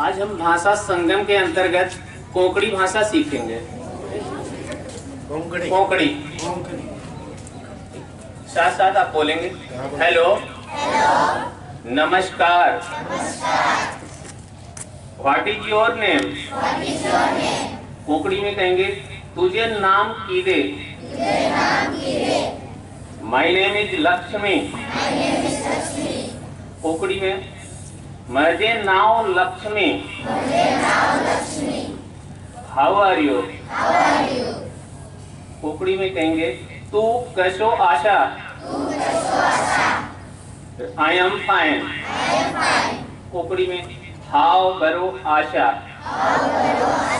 आज हम भाषा संगम के अंतर्गत कोंकणी भाषा सीखेंगे। कोंकणी साथ साथ आप बोलेंगे। हेलो, नमस्कार, what is your name. Konkani में कहेंगे तुझे नाम की दे। My name is Lakshmi. Konkani में मजे नाव Lakshmi. How are you. Konkani में कहेंगे तू कैसो आशा। I am fine. कोंकणी में हाउ करो आशा।